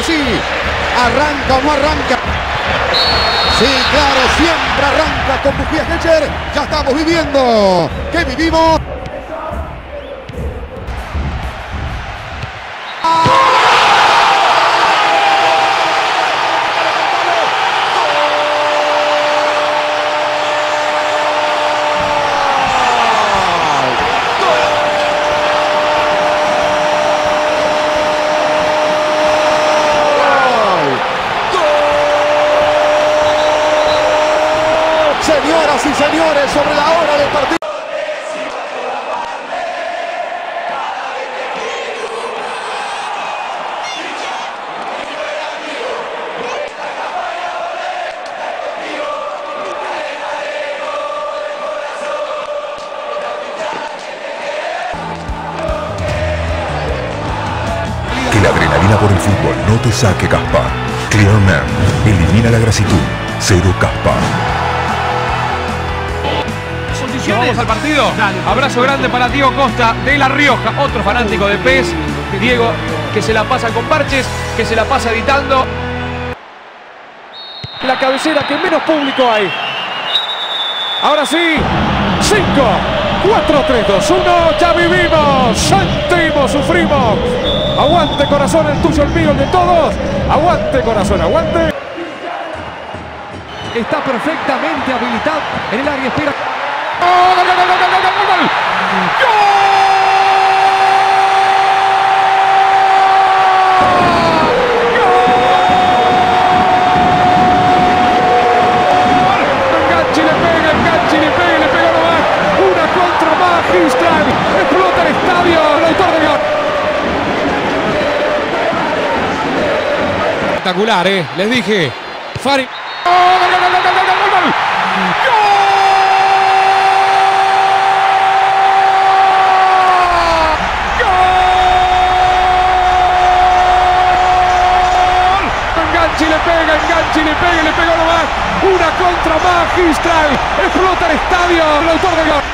ahora sí. ¿Arranca o no arranca? Sí, claro, siempre arranca con Bujías Hecher. Ya estamos viviendo. ¿Qué vivimos? Señoras y señores, sobre la hora del partido. Que la adrenalina por el fútbol no te saque Caspar. Clearman elimina la grasitud. Cero Caspar. Vamos al partido. Abrazo grande para Diego Costa de La Rioja, otro fanático de PES. Diego, que se la pasa con parches, que se la pasa editando. La cabecera que menos público hay. Ahora sí, 5, 4, 3, 2, 1. Ya vivimos, sentimos, sufrimos. Aguante corazón, el tuyo, el mío, el de todos. Aguante corazón, aguante. Está perfectamente habilitado en el área, espera. ¡Gol, gol, gol, gol, gol, gol, gol, gol! Enganche y le pega, le pega nomás. Una contra magistral. Explota el estadio. El autor del gol. Espectacular, les dije. Fari. ¡Gol, gol, gol, gol, gol, gol, gol! ¡Gol! Enganche y le pega nomás. Una contra magistral. Explota el estadio. El autor del gol.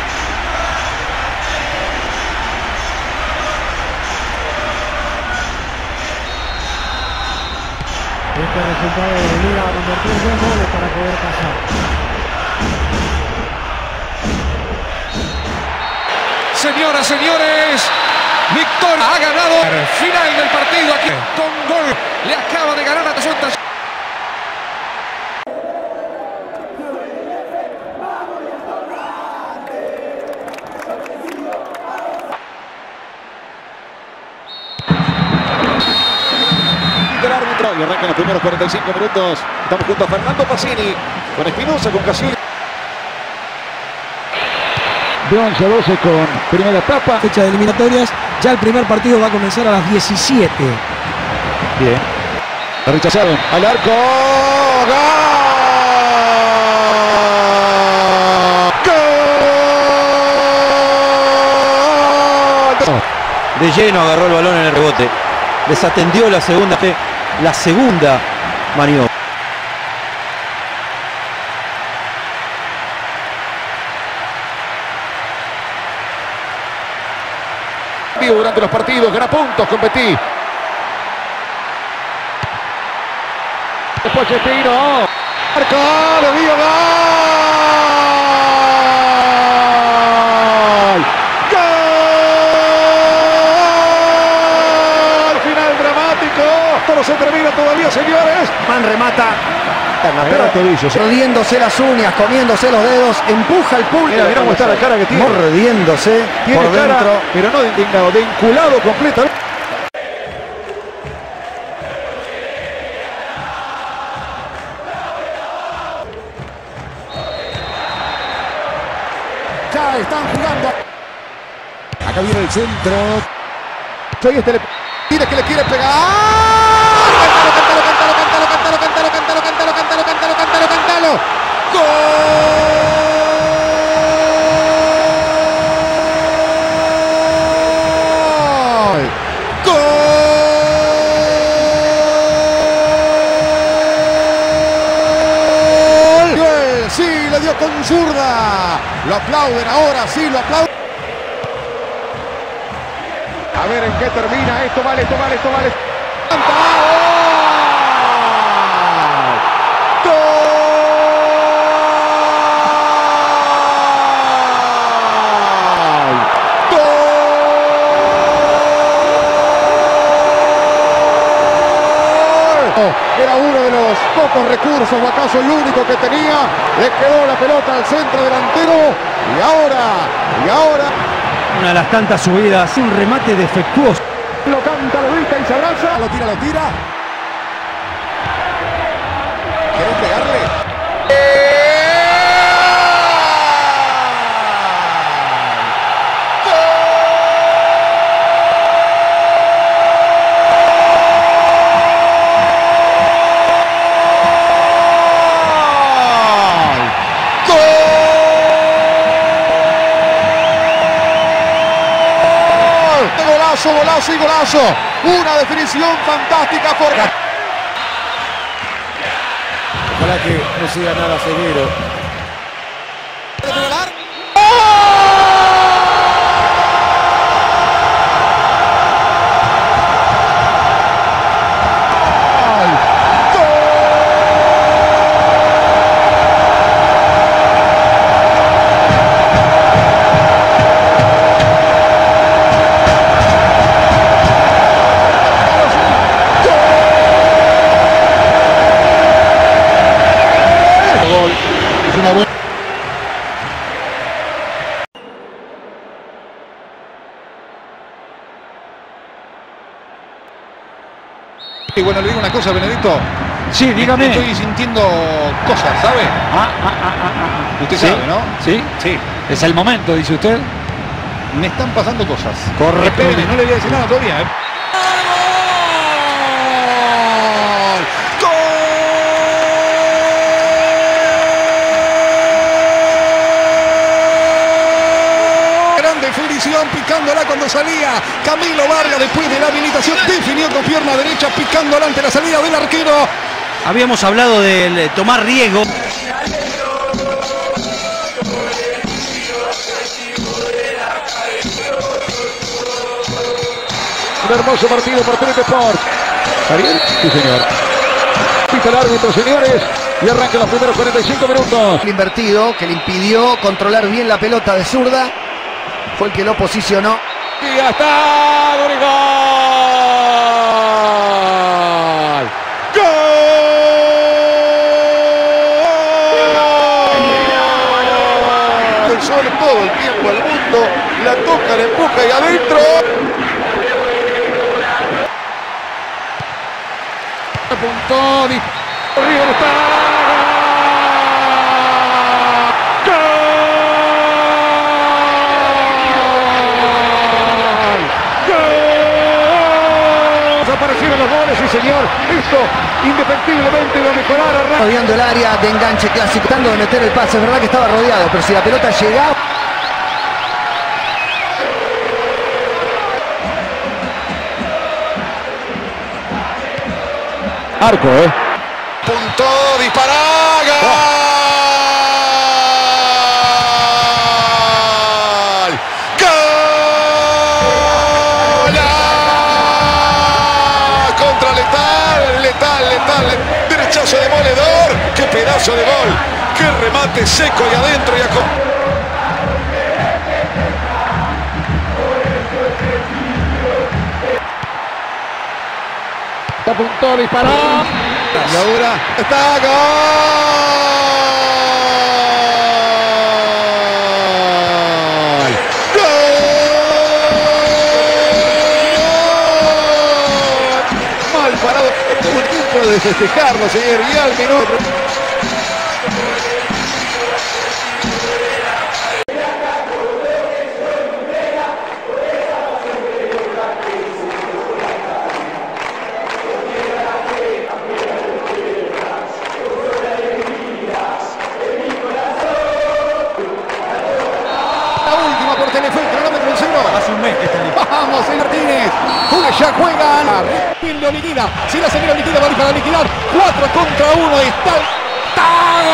Este resultado obliga a convertir 2 goles para poder pasar. Señoras, señores, victoria. Ha ganado. Final del partido aquí con gol. Le acaba de ganar a Tazonta. Y arrancan los primeros 45 minutos. Estamos junto a Fernando Pacini, con Espinosa, con Casillas. De 11 a 12 con primera etapa. Fecha de eliminatorias. Ya el primer partido va a comenzar a las 17. Bien. La rechazaron. Al arco. ¡Gol! De lleno agarró el balón en el rebote. Desatendió la segunda maniobra. Durante los partidos, gana puntos, competí. Después Pochettino. Marco, lo dio, gol. Gol. Final dramático. Todo se termina todavía, señores. Man remata. Mordiéndose las uñas, comiéndose los dedos, empuja al público. Mira cómo está la cara que tiene. Mordiéndose Tiene por cara, dentro. pero no de indignado, de enculado completamente. Ya están jugando. Acá viene el centro. Soy este tira que le quiere pegar. Cántalo. ¡Gol! ¡Gol! Sí, le dio con zurda. Lo aplauden ahora, sí, lo aplauden. A ver en qué termina. Esto vale. ¡Canta! ¡Oh! que era uno de los pocos recursos, o acaso el único que tenía. Le quedó la pelota al centro delantero. Y ahora. Una de las tantas subidas, un remate defectuoso. Lo canta, lo grita y se abraza. Lo tira. ¿Quieren pegarle? Golazo y golazo. Una definición fantástica por... Ojalá que no siga nada severo. Y bueno, le digo una cosa, Benedetto. Sí, dígame. Estoy sintiendo cosas, ¿sabe? Usted sabe, ¿no? Sí. Es el momento, dice usted. Me están pasando cosas. Correcto. Espéreme, no le voy a decir nada todavía, ¿eh? Picándola cuando salía Camilo Vargas después de la habilitación, definió con pierna derecha, picándola ante la salida del arquero. Habíamos hablado de tomar riesgo. Un hermoso partido por TNT Sport. ¿Está bien? Sí, señor. Pita el árbitro, señores. Y arranca los primeros 45 minutos. El invertido que le impidió controlar bien la pelota de zurda. Fue el que lo posicionó. Y ya está, Dorigal. ¡Gol! Sobre todo el tiempo al mundo, la toca, la empuja y adentro. Apuntó, River está. Aparecieron los goles, sí señor. Esto indefectiblemente va a mejorar a rodeando el área de enganche clásico, tratando de meter el pase. Es verdad que estaba rodeado, pero si la pelota llegaba. Arco, Punto, dispara, gol. Letal, derechazo demoledor, qué pedazo de gol, qué remate seco y adentro y Está a punto de disparar. Y ahora está gol. Mal parado, tuvo el tiempo de festejarlo, señor, y al minuto. Vamos, Martínez. Ya juegan. Bien lo liquida. Si la señora liquida, va para liquidar. 4 contra 1. Está. ¡Gol!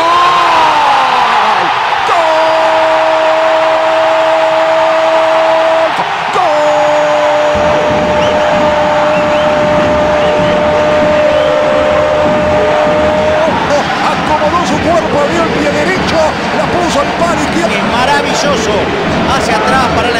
Acomodó su cuerpo, abrió el pie derecho, la puso al palo izquierdo. Es maravilloso. Hacia atrás para